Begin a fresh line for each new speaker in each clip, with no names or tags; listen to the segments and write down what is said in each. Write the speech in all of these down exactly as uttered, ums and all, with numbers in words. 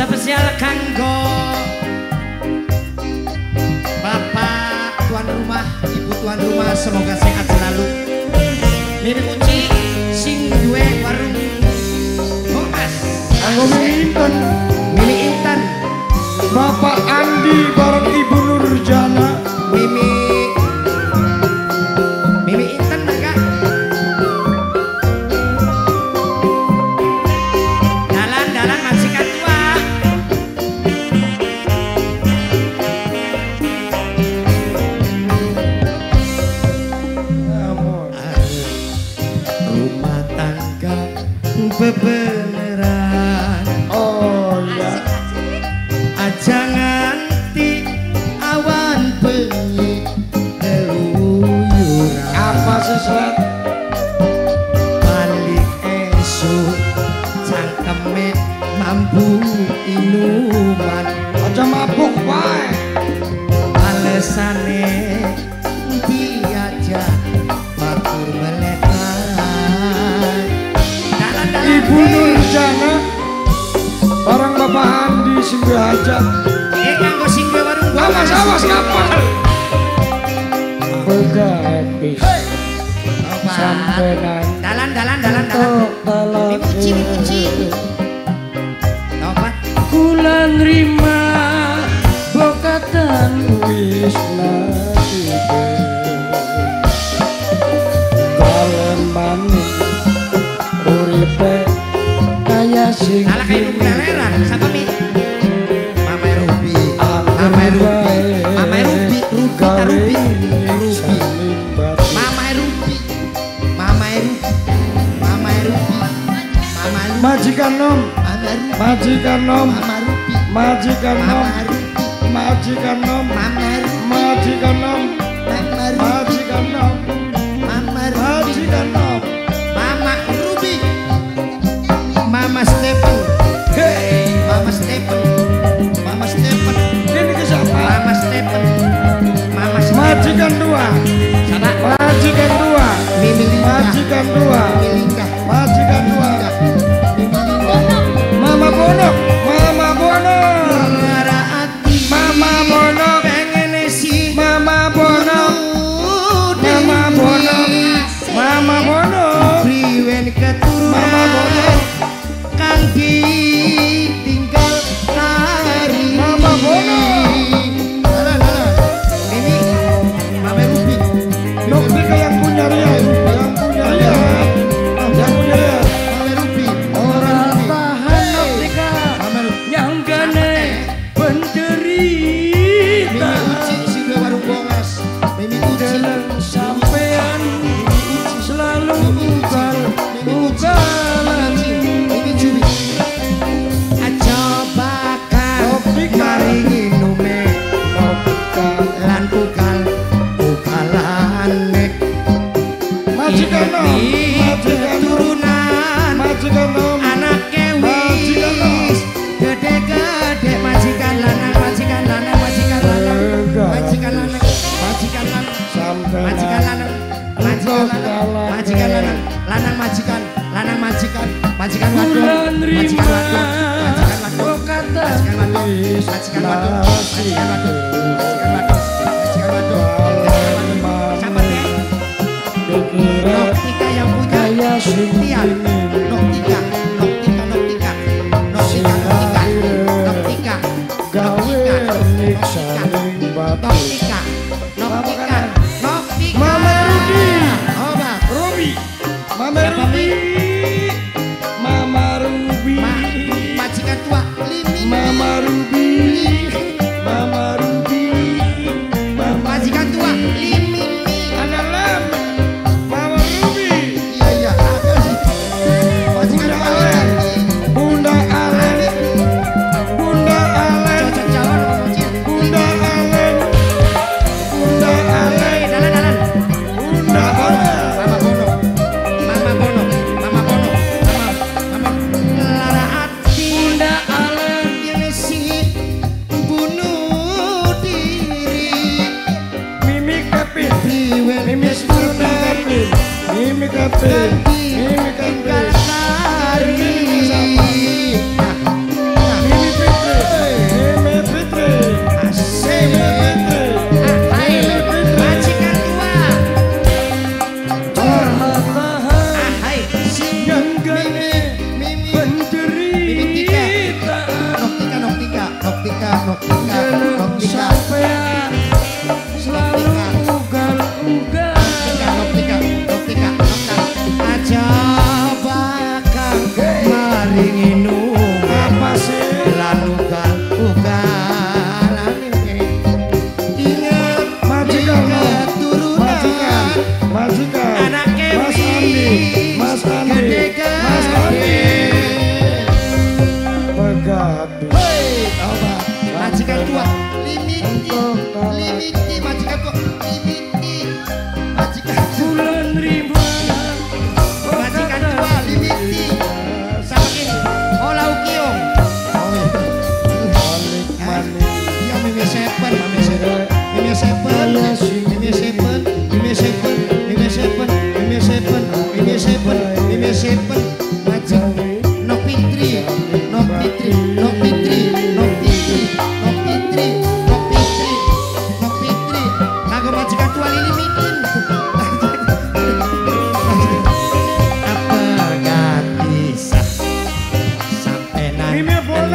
spesial kanggo Bapak tuan rumah, Ibu tuan rumah, semoga sehat selalu. Mimi Uci sing duwe warung Bokas.
Kanggo Mimi Intan,
Mimi Intan,
Bapak Andi bareng Ibu Nurjana.
Mimi Mimi Intan enggak? Dalan-dalan majikan tua. Rumah tangga bebeneran.
Oh ya.
Aja nganti awan bengi keluyuran.
Apa sih Slet?
Balik esuk cangkeme mampu inuman.
Aja mabuk wae.
Alesane diajak batur melekan.
Ibu Nurjana bareng Bapak Andi sing diajak.
Eh kanggo sing duwe warung
Awas awas kapal. Begatis. Sampai nanti.
Dalan dalan dalan dalan. Dipuji dipuji. Tobat.
Kula nrima bokatan wis nasibe. Kalen maning uripe kaya sing
Salah kayak ibu leleran, siapa mi? Mama Ruby, Mama Ruby, Mama Ruby, Ruby, tak Ruby, Ruby, Mama Ruby, Mama Ruby, Mama Ruby, Mama Ruby,
majikan nom,
Mama Ruby,
majikan nom,
Mama Ruby,
majikan nom,
Mama Ruby,
majikan nom,
Mama Ruby,
majikan nom,
Mama Ruby,
majikan nom,
Mama Ruby,
majikan nom.
Mama Ruby, Mama Stephen, hey, Mama Stephen, Mama Stephen,
Ini ke siapa?
Mama Stephen, Mama Stephen,
Majikan dua,
sama
majikan dua,
Mimi Linda,
majikan dua,
Mimi Linda,
majikan dua.
Mimi Linda,
Mama Bonok, Mama Bonok,
Mara ati,
Mama Bonok,
pengen si,
Mama Bonok, Mama Bonok, Mama Bonok,
priwen keturunan,
Mama Bonok,
kang ditinggal hari,
Mama Bonok.
Alah, alah. Mimi, Mama Ruby,
Noktika yang punya Ria, yang punya Ria, yang punya Ria.
Mama Ruby,
Orang tahan Noktika,
Mama Ruby,
yang gane penderita.
Mimi Uci, si dua warung bongas, Mimi Uci,
Dalam sampean selalu ugal ugalan.
Mimi Jubi, aja bakal maringi nume,
Noktika
lan ugal ugalan nek
majikan nom, majikan nom,
turunan
majikan nom,
anake
Majikan nom.
wis gede-gede majikan lanang majikan lanang majikan lanang majikan lanang majikan lanang
sampai
majikan lanang majikan lanang majikan lanang lanang majikan lanang majikan majikan wadon
bulan
majikan
rima
wadon majikan wadon
kata
majikan wadon
wis
majikan wadon majikan wadon majikan wadon majikan wadon siapa teh
dikira
Noktika yang punya
kaya sing
Tian Noktika Noktika Noktika Noktika Noktika Noktika
gawe nik saling batu.
Noktika Noktika Noktika
Mama Ruby.
Oh bang
Ruby, Mama
Siapa, Mi?
Ruby, Mama Ruby,
Ma majikan tua Limi
Mama Ruby, Mama Ruby, Mama
majikan tua Limi
anak lama, Mama Ruby.
iya iya ada sih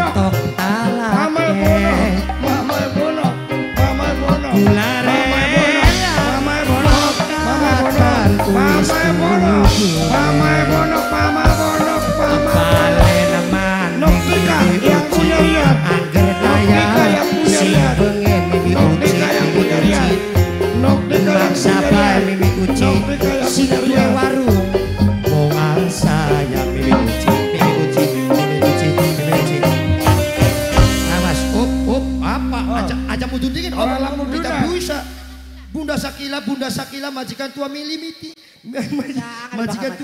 tok
Mamae
alake
bono, mamae bono, mamae bono.
Gulare
Mamae bono, mamae bono, mamae bono, mamae bono, mamae bono, mamae
Bale neman
Noktika yang punya lihat,
Angger
Noktika
kaya
yang punya
si
lihat,
pengen mimi uci
Noktika yang
mimi
punya lihat,
uci
Noktika yang
Maksa
punya
bae
lihat,
mimi uci
Noktika yang
si
punya
duwe
lihat.
warung Moal saya mimi uci mimi uci mimi uci mimi uci Awas up up apa aja aja mudun dingin
Oh,
orang
lamu
kita
duda.
bisa Bunda Sakila Bunda Sakila majikan tua milimiti majikan